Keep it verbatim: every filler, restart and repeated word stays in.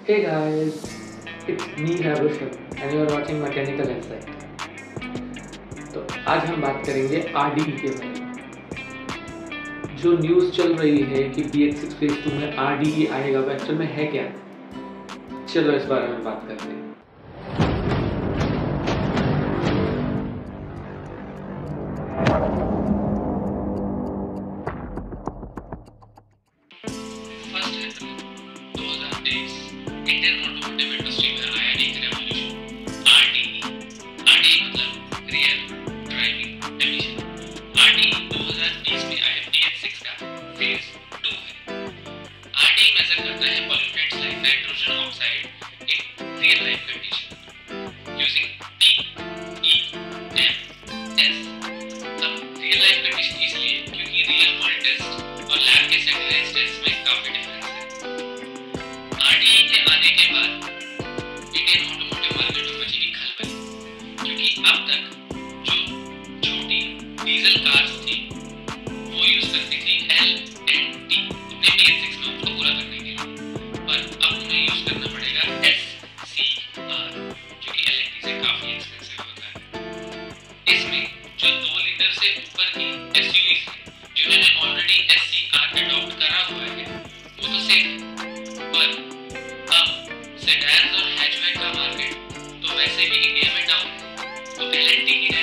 Hey guys, it's me Rabushan and you are watching Mechanical Insight. तो आज हम बात करेंगे आर डी ई के बारे में। जो न्यूज़ चल रही है कि B S six phase two में आर डी ई आएगा, वो एक्चुअल में है क्या? चलो इस बारे में बात करते हैं। इंडियन ऑटोमोटिव इंडस्ट्री में आया एक रेवोल्यूशन, आरडीई। आरडीई मतलब रियल ड्राइविंग एमिशन। आरडीई दो हज़ार बीस में आया बी एक्स सिक्स का फेज टू है। आरडीई मेजर करता है pollutants like nitrogen oxide in real life condition using P E M S. अब रियल लाइफ कंडीशन इसलिए क्योंकि रियल वर्ल्ड टेस्ट और लैब के स्टैंडर्डाइज्ड टेस्ट में काफी डिफरेंस है। आरडीई के आने के बाद इंडियन ऑटोमोटिव मार्केट में मची खलबली, क्योंकि अब तक जो छोटी डीजल कार्स थी वो यूज करती थी एल एंड टी अपने बी एक्स सिक्स में उसको पूरा करने के लिए, पर अब उन्हें यूज करना पड़ेगा एस सी आर, जो कि एल एंड टी से काफी एक्सपेंसिव होता है। इसमें जो दो लीटर से ऊपर की एसयूवीज है जिन्होंने already S C R adopt करा हुआ है वो तो सेफ, पर अब सेडान्स और हैचबैक का मार्केट तो वैसे भी इंडिया में डाउन है, तो एल एंड टी की